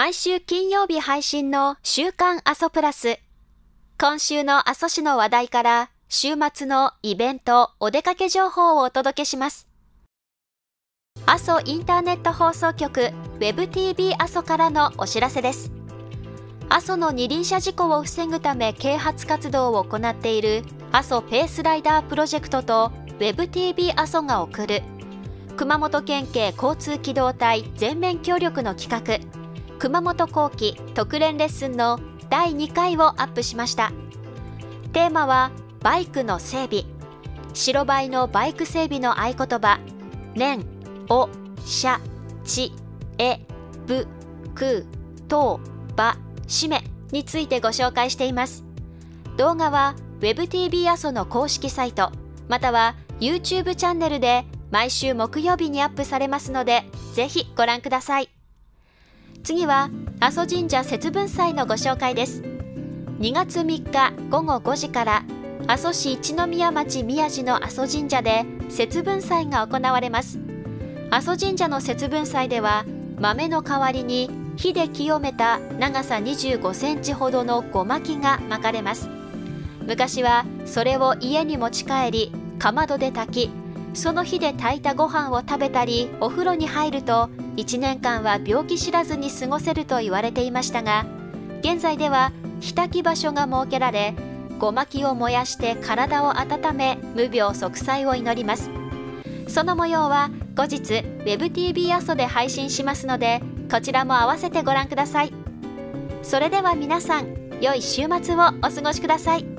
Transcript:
毎週金曜日配信の週刊阿蘇プラス。今週の阿蘇市の話題から週末のイベント、お出かけ情報をお届けします。阿蘇インターネット放送局 WebTV 阿蘇からのお知らせです。阿蘇の二輪車事故を防ぐため啓発活動を行っている阿蘇ペースライダープロジェクトと WebTV 阿蘇が送る熊本県警交通機動隊全面協力の企画熊本後期特練レッスンの第2回をアップしました。テーマはバイクの整備。白バイのバイク整備の合言葉練、お、しゃ、ち、え、ぶ、く、と、ば、しめについてご紹介しています。動画は WebTV 阿蘇の公式サイトまたは YouTube チャンネルで毎週木曜日にアップされますのでぜひご覧ください。次は阿蘇神社節分祭のご紹介です。2月3日午後5時から阿蘇市一宮町宮地の阿蘇神社で節分祭が行われます。阿蘇神社の節分祭では豆の代わりに火で清めた長さ25センチほどのごまきが巻かれます。昔はそれを家に持ち帰りかまどで炊き、その火で炊いたご飯を食べたりお風呂に入ると1年間は病気知らずに過ごせると言われていましたが、現在では火焚き場所が設けられ、ごまきを燃やして体を温め無病息災を祈ります。その模様は後日 WebTV 阿蘇で配信しますのでこちらも合わせてご覧ください。それでは皆さん良い週末をお過ごしください。